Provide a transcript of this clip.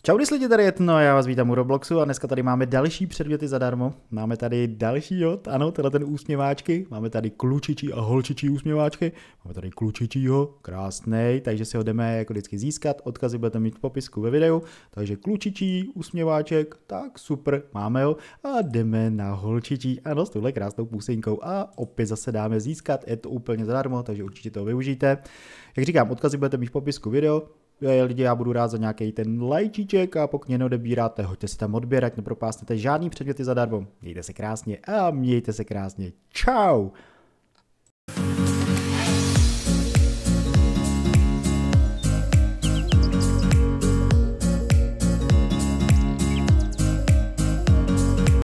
Čau lidi, tady Etno, já vás vítám u Robloxu a dneska tady máme další předměty zadarmo. Máme tady dalšího, ano, tenhle ten úsměváčky, máme tady klučičí a holčičí úsměváčky, máme tady klučičího, krásnej, takže si ho jdeme jako vždycky získat, odkazy budete mít v popisku ve videu, takže klučičí úsměváček, tak super, máme ho a jdeme na holčičí, ano, s touhle krásnou půsenkou a opět zase dáme získat, je to úplně zadarmo, takže určitě to využijte. Jak říkám, odkazy budete mít v popisku video. Lidi, já budu rád za nějaký ten lajčíček a pokud mě neodebíráte, hoďte si tam odběr, ať nepropásnete žádný předměty zadarmo. Mějte se krásně a mějte se krásně. Čau!